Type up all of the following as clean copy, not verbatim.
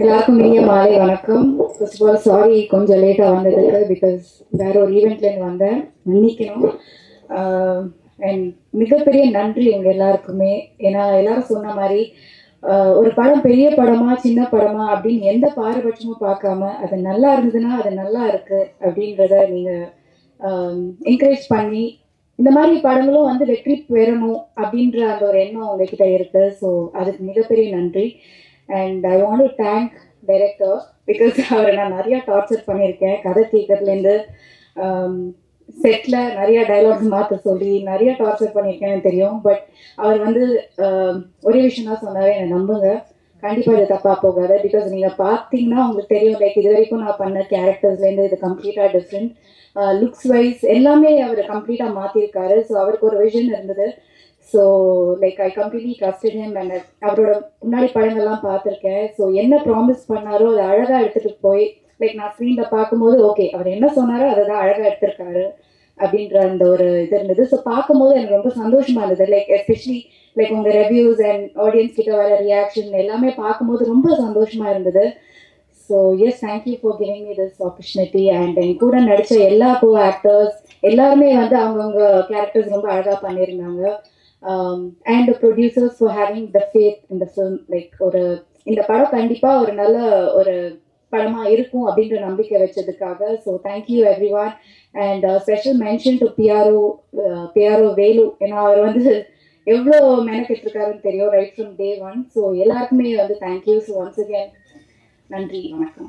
எல்லாருக்கும் இனிய மாலை வணக்கம். ஃபர்ஸ்ட் ஆஃப் ஆல் சாரி கொஞ்சம் லேட்டாக வந்ததுக்கு, பிகாஸ் வேற ஒரு ஈவெண்ட்லேருந்து வந்தேன், மன்னிக்கணும். அண்ட் மிகப்பெரிய நன்றி உங்கள் எல்லாருக்குமே. ஏன்னா எல்லாரும் சொன்ன மாதிரி ஒரு படம் பெரிய படமா சின்ன படமா அப்படின்னு எந்த பாரபட்சமும் பார்க்காம அது நல்லா இருந்ததுன்னா அது நல்லா இருக்கு அப்படின்றத நீங்கள் என்கரேஜ் பண்ணி இந்த மாதிரி படங்களும் வந்து வெற்றி பெறணும் அப்படின்ற அந்த ஒரு எண்ணம் உங்ககிட்ட இருக்கு. ஸோ அதுக்கு மிகப்பெரிய நன்றி. And I want to thank director, because அவரை நான் நிறையா டார்ச்சர் பண்ணியிருக்கேன். கதை கேட்கறதுலேருந்து செட்டில் நிறைய டைலாக்ஸ் மாற்ற சொல்லி நிறைய டார்ச்சர் பண்ணியிருக்கேன்னு தெரியும். பட் அவர் வந்து ஒரே விஷயம் தான் சொன்னார், என்னை நம்புங்க, கண்டிப்பாக இது தப்பாக போகாது. பிகாஸ் நீங்கள் பார்த்தீங்கன்னா உங்களுக்கு தெரியும், லைக் இது வரைக்கும் நான் பண்ண கேரக்டர்ஸ்லேருந்து இது கம்ப்ளீட்டாக டிஃப்ரெண்ட். லுக்ஸ் வைஸ் எல்லாமே அவர் கம்ப்ளீட்டாக மாற்றிருக்காரு. ஸோ அவருக்கு ஒரு விஷன் இருந்தது. So like I completely trusted him. And அவரோட முன்னாடி படங்கள்லாம் பார்த்துருக்கேன். ஸோ என்ன ப்ராமிஸ் பண்ணாரோ அதை அழகாக எடுத்துகிட்டு போய் லைக் நான் ஸ்க்ரீனில் பார்க்கும்போது ஓகே அவர் என்ன சொன்னாரோ அதை தான் அழகாக எடுத்திருக்காரு அப்படின்ற அந்த ஒரு இது இருந்தது. ஸோ பார்க்கும்போது எனக்கு ரொம்ப சந்தோஷமாக இருந்தது. லைக் எஸ்பெஷலி லைக் உங்கள் ரிவ்யூஸ் அண்ட் ஆடியன்ஸ் கிட்ட வர ரியாக்ஷன் எல்லாமே பார்க்கும்போது ரொம்ப சந்தோஷமாக இருந்தது. So yes, thank you for giving me this opportunity. And என் கூட நடித்த எல்லா கோ ஆக்டர்ஸ் எல்லாருமே வந்து அவங்கவுங்க கேரக்டர்ஸ் ரொம்ப அழகாக பண்ணியிருந்தாங்க. And producers for having the faith இந்த ஃபிலிம். லைக் ஒரு இந்த படம் கண்டிப்பாக ஒரு நல்ல ஒரு படமாக இருக்கும் அப்படின்ற நம்பிக்கை வச்சதுக்காக. So thank you everyone. And special mention to PRO Velu. ஏன்னா அவர் வந்து எவ்வளோ மெனக்கெட்டுருக்காருன்னு தெரியும் right from day one. So எல்லாருக்குமே வந்து தேங்க்யூ. ஸோ ஒன்ஸ் அகேன் நன்றி, வணக்கம்.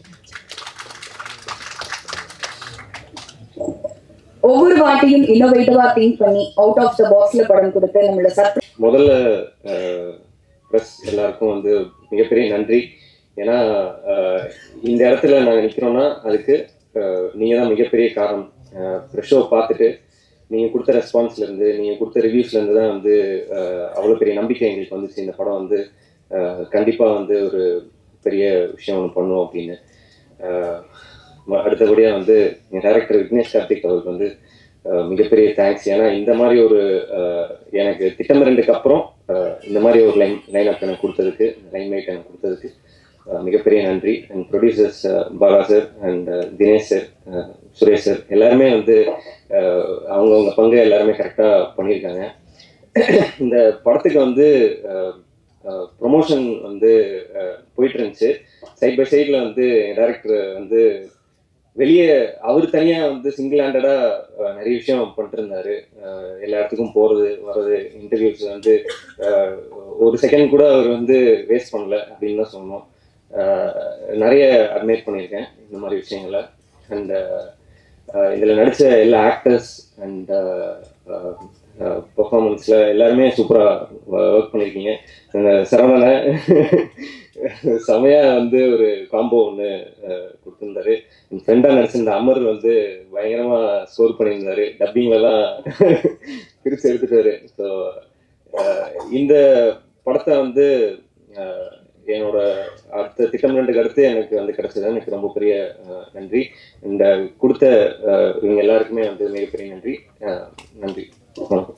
ஒவ்வொரு வாட்டியும் இன்னோவேட்டிவா திங்க் பண்ணி அவுட் ஆஃப் த பாக்ஸ்ல படம் கொடுத்து நம்மளோட முதல்ல ப்ரெஸ் எல்லாருக்கும் வந்து மிகப்பெரிய நன்றி. ஏன்னா இந்த இடத்துல நாங்கள் நிற்கிறோன்னா அதுக்கு நீங்கள் தான் மிகப்பெரிய காரணம். ஷோ பார்த்துட்டு நீங்கள் கொடுத்த ரெஸ்பான்ஸ்லேருந்து நீங்கள் கொடுத்த ரிவ்யூஸ்லேருந்து தான் வந்து அவ்வளோ பெரிய நம்பிக்கை எங்களுக்கு வந்துச்சு. இந்த படம் வந்து கண்டிப்பாக வந்து ஒரு பெரிய விஷயம் ஒன்று பண்ணுவோம் அப்படின்னு. அடுத்தபடியாக வந்து என் டைரக்டர் விக்னேஷ் கார்த்திக் அவருக்கு வந்து மிகப்பெரிய தேங்க்ஸ். ஏன்னா இந்த மாதிரி ஒரு எனக்கு திட்டம் 2க்கு அப்புறம் இந்த மாதிரி ஒரு லைன் அப் எனக்கு கொடுத்ததுக்கு, லைன் லைட் எனக்கு கொடுத்ததுக்கு மிகப்பெரிய நன்றி. And producers Bala sir and Dinesh sir, Suresh sir எல்லாருமே வந்து அவங்கவுங்க பங்கு எல்லாருமே கரெக்டாக பண்ணியிருக்காங்க. இந்த படத்துக்கு வந்து ப்ரொமோஷன் வந்து போயிட்டு இருந்துச்சு. சைட் பை சைடில் வந்து டைரக்டர் வந்து வெளியே அவர் தனியாக வந்து சிங்கிள் ஹேண்டடாக நிறைய விஷயம் பண்ணிட்டு இருந்தார். எல்லா இடத்துக்கும் போகிறது வர்றது, இன்டர்வியூஸ் வந்து ஒரு செகண்ட் கூட அவர் வந்து வேஸ்ட் பண்ணல அப்படின்னு தான் சொல்லணும். நிறைய அட்மைர் பண்ணியிருக்கேன் இந்த மாதிரி விஷயங்களை. அண்ட் இதில் நடித்த எல்லா ஆக்டர்ஸ் அண்ட் பர்ஃபார்மன்ஸில் எல்லாருமே சூப்பராக ஒர்க் பண்ணியிருக்கீங்க. சரவணனை செமையாக வந்து ஒரு காம்போ ஒன்று கொடுத்துருந்தாரு. என் ஃப்ரெண்டாக நடிச்சிருந்த அமர் வந்து பயங்கரமாக ஸ்கோர் பண்ணியிருந்தாரு. டப்பிங்லலாம் பிரித்து எடுத்துட்டாரு. ஸோ இந்த படத்தை வந்து என்னோட அடுத்த திட்டம் 2க்கு அடுத்து எனக்கு வந்து கிடைச்சது எனக்கு ரொம்ப பெரிய நன்றி. இந்த கொடுத்த இவங்க எல்லாருக்குமே வந்து மிகப்பெரிய நன்றி. நன்றி, வணக்கம்.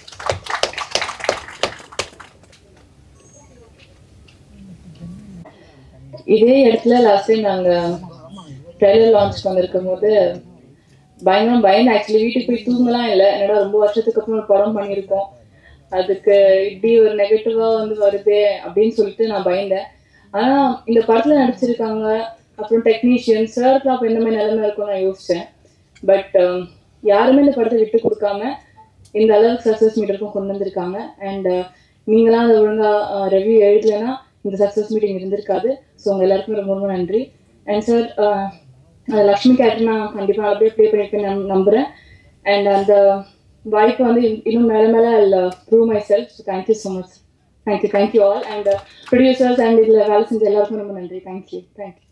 இதே இடத்துல லாஸ்ட் டைம் நாங்கள் ட்ரெய்லர் லான்ச் பண்ணிருக்கும் போது பயந்து ஆக்சுவலி வீட்டுக்கு போய் தூங்கலாம் இல்லை. என்னடா ரொம்ப வருஷத்துக்கு அப்புறம் ஒரு படம் பண்ணியிருக்கோம், அதுக்கு இப்படி ஒரு நெகட்டிவாக வந்து வருது அப்படின்னு சொல்லிட்டு நான் பயந்தேன். ஆனால் இந்த படத்தில் நடிச்சிருக்காங்க, அப்புறம் டெக்னீஷியன் சாருக்கு அப்போ என்ன மாதிரி நிலைமை இருக்கும்னு நான் யோசித்தேன். பட் யாருமே இந்த படத்தை விட்டு கொடுக்காம இந்த அளவுக்கு சக்ஸஸ் மீட்டருக்கும் கொண்டு வந்திருக்காங்க. அண்ட் நீங்களாம் அதை ஒழுங்காக ரிவ்யூ எழுதலைன்னா இந்த சக்ஸஸ் மீட்டிங் இருந்திருக்காது. ஸோ உங்கள் எல்லாருக்குமே ரொம்ப ரொம்ப நன்றி. அண்ட் சார் லக்ஷ்மி கேரக்டர் நான் கண்டிப்பாக அப்படியே ப்ளே பண்ணியிருக்கேன் நம்புகிறேன். அண்ட் அந்த வாய்ப்பு வந்து இன்னும் மேலே மேலே I prove myself. So thank you so much. Thank you all. And producers and இதில் வேலை செஞ்ச எல்லாருக்கும் ரொம்ப நன்றி. தேங்க்யூ.